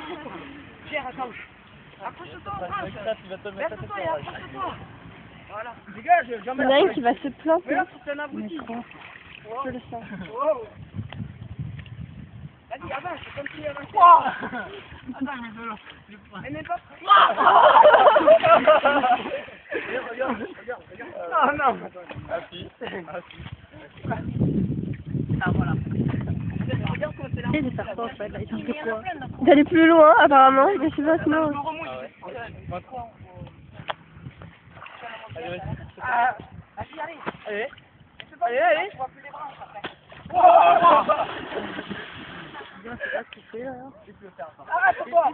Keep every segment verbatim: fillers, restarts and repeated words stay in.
Pierre, attends. Approche-toi, approche. Verse-toi et approche-toi. Voilà. Dégage, Il y en a un qui va se planter. Mais là, c'est un abruti. Je le sens. Wow. Vas-y, avance, continue à avancer. Attends, mais de l'eau. Elle n'est pas... Regarde, regarde, regarde. Ah non. Assis, assis. Ah, voilà. Regarde comment c'est là. Il y a des serpents, en fait, là, ils sont quoi. D'aller plus loin, apparemment, mais je sais pas, sinon... Allez, Ah, allez, allez. allez. Allez, allez. Je vois plus les branches après. Je sais pas ce qu'il fait, là. Arrête-toi.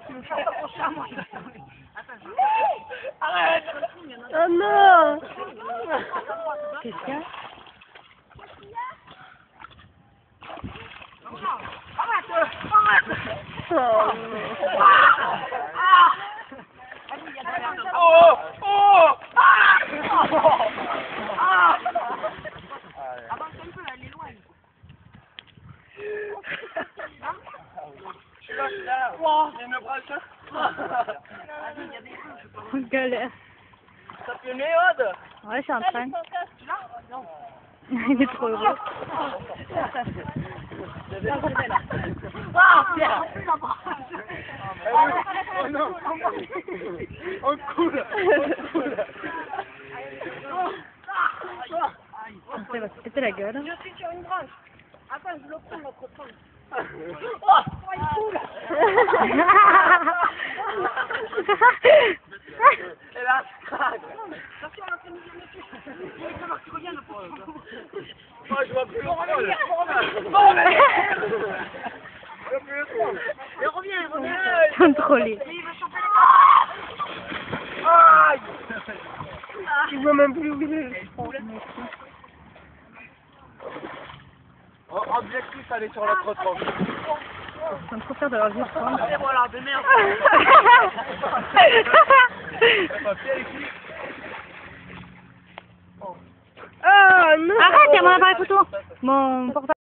Arrête. Oh non. Qu'est-ce qu'il y a? Arrête. Arrête. Oh Oh. Oh. Ah. Avance un peu, elle est loin. Je suis là, je suis là. Wow. Il y a une branche. Il y a des feux, je sais pas. galère. Ça fait une éode. Ouais, je suis en train. Tu l'as? Non. Il est trop heureux. Ah, Pierre. Oh non. On coule. On coule. Ça va se péter la gueule. Je suis sur une branche. Attends, je le prends, notre tronc. Oh, il coule. Et là, craque. Attention, on a fait une dessus. Il va falloir que tu reviennes pour Moi, je vois plus le troll. Bon, mais... Je vois plus le troll. Il revient, il revient. Ils sont trollés. Il va choper les... Aïe. Tu vois même plus où il est. Oh, objectif, aller sur l'autre tronc. Ils sont trop fiers de leur vie. Et voilà, de merde. Oh non. Arrête, il y a mon appareil photo. Mon portable.